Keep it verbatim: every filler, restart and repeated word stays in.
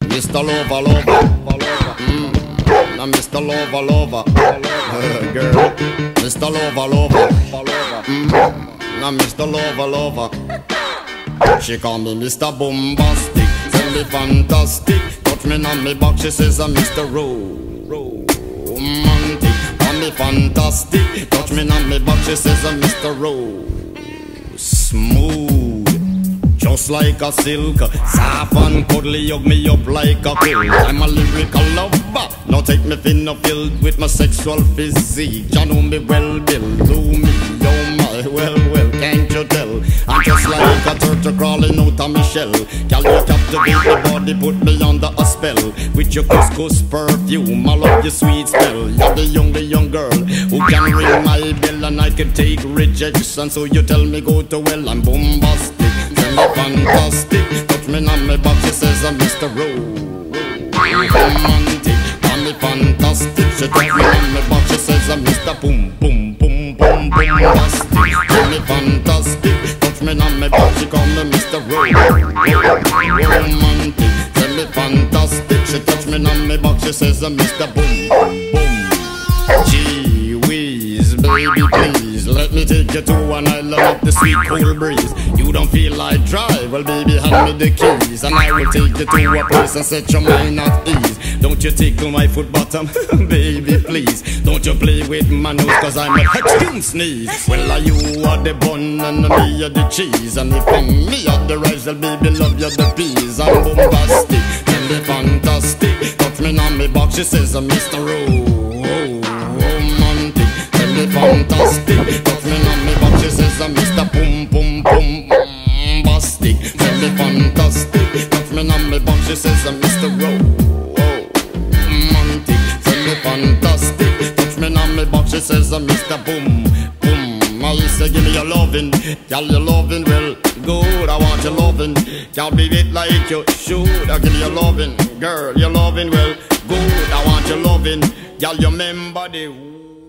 Mister Lover, lover, lover. Mm. Now Mister Lover, lover, uh, girl. Mister Lover, lover, lover. Mm. Now Mister Lover, lover. She call me Mister Bombastic, tell me fantastic. Touch me on me back, she says I'm Mister Romantic. Call me fantastic, touch me on me back, she says I'm Mister Ro Smooth, just like a silk, soft and cuddly, hug me up like a quilt. I'm a lyrical lover, now take me thin or filled with my sexual physique. You know me well, Bill, do me, oh my, well, well, can't you tell? I'm just like a turtle crawling out of my shell. Girl, you captivate the body, put me under a spell. With your couscous perfume, I love your sweet smell. You're the young, the young girl who can ring my bell, and I can take rejection. So you tell me go to well, I'm bombastic, tell me fantastic. Touch me on my back, she says I'm Mister Romantic. Call me fantastic, she touch me on my back, she says I'm Mister Boom, boom, boom, boom, bombastic. Call me fantastic, touch me on my back, she call me Mister Romantic. Tell me fantastic, she touch me on my back, she says I'm Mister Boom, boom. Gee whiz, baby please, let me take you to an island of the sweet cool breeze. You don't feel like drive, well baby hand me the keys, and I will take you to a place and set your mind at ease. Don't you tickle my foot bottom, baby please. Don't you play with my nose, cause I'm a extreme sneeze. Well, are you are the bun and me are the cheese, and if I'm me are the rice, well baby love you the peas. I'm bombastic, tell me fantastic. Touch me on me box, she says I'm Mister Romantic. Tell me fantastic, touch me on me box, she says I'm Mister Boom, boom, boom, bombastic. Tell me fantastic, touch me on me box, she says I'm Mister Romantic. Tell me fantastic, touch me on me box, she says I'm Mister Boom, boom. I say give me your lovin', girl your lovin' well good. I want your lovin', can't be it like you should. I give me your lovin', girl your lovin' well good. I want your lovin', girl you remember the